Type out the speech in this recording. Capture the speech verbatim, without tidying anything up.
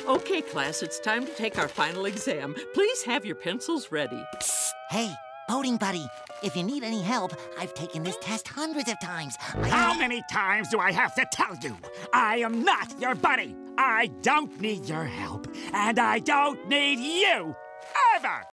Okay, class, it's time to take our final exam. Please have your pencils ready. Psst. Hey, boating buddy, if you need any help, I've taken this test hundreds of times. I How many times do I have to tell you? I am not your buddy. I don't need your help, and I don't need you, ever!